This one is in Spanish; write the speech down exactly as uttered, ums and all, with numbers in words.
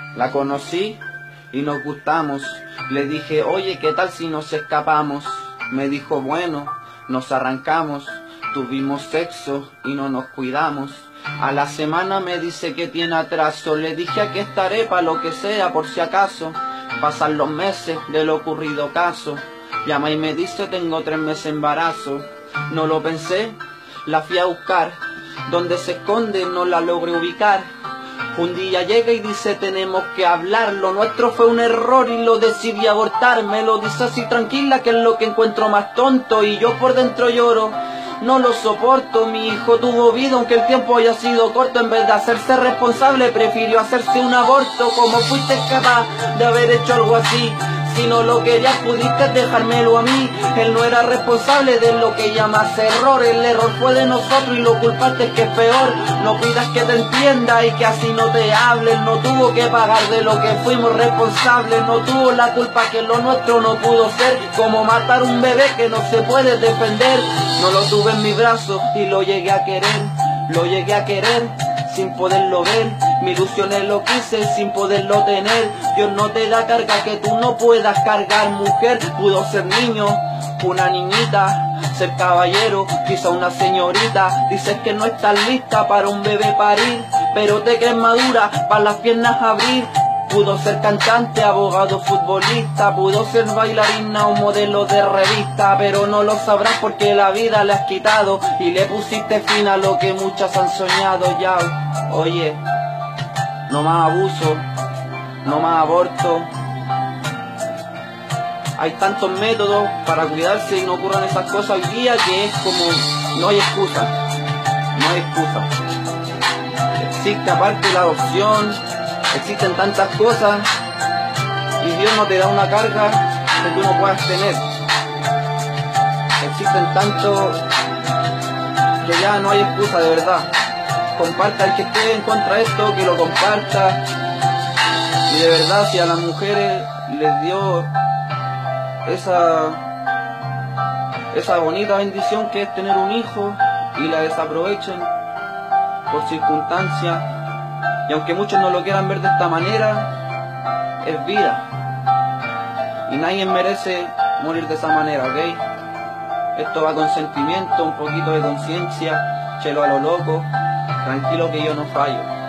La conocí y nos gustamos. Le dije, oye, ¿qué tal si nos escapamos? Me dijo, bueno, nos arrancamos. Tuvimos sexo y no nos cuidamos. A la semana me dice que tiene atraso. Le dije, aquí estaré para lo que sea, por si acaso. Pasan los meses del ocurrido caso. Llama y me dice, tengo tres meses de embarazo. No lo pensé, la fui a buscar. Donde se esconde no la logré ubicar. Un día llega y dice, tenemos que hablar. Lo nuestro fue un error y lo decidí abortar. Me lo dice así tranquila, que es lo que encuentro más tonto. Y yo por dentro lloro, no lo soporto. Mi hijo tuvo vida aunque el tiempo haya sido corto. En vez de hacerse responsable prefirió hacerse un aborto. ¿Cómo fuiste capaz de haber hecho algo así? Si no lo querías pudiste dejármelo a mí. Él no era responsable de lo que llamas error. El error fue de nosotros y lo culpaste es que es peor. No pidas que te entienda y que así no te hable. Él no tuvo que pagar de lo que fuimos responsables. No tuvo la culpa que lo nuestro no pudo ser. Como matar un bebé que no se puede defender. No lo tuve en mi brazo y lo llegué a querer. Lo llegué a querer sin poderlo ver. Mi ilusiones lo quise sin poderlo tener. Dios no te da carga que tú no puedas cargar. Mujer, pudo ser niño, una niñita, ser caballero, quizá una señorita. Dices que no estás lista para un bebé parir, pero te crees madura para las piernas abrir. Pudo ser cantante, abogado, futbolista. Pudo ser bailarina o modelo de revista. Pero no lo sabrás porque la vida le has quitado y le pusiste fin a lo que muchas han soñado ya. Oye, no más abuso, no más aborto. Hay tantos métodos para cuidarse y no ocurran esas cosas hoy día que es como, no hay excusa, no hay excusa. Existe aparte la adopción, existen tantas cosas y Dios no te da una carga que tú no puedas tener. Existen tantos que ya no hay excusa de verdad. Comparta el que esté en contra de esto, que lo comparta. Y de verdad, si a las mujeres les dio esa esa bonita bendición que es tener un hijo y la desaprovechen por circunstancias, y aunque muchos no lo quieran ver de esta manera, es vida y nadie merece morir de esa manera, ¿ok? Esto va con sentimiento, un poquito de conciencia, chelo a lo loco, tranquilo que yo no fallo.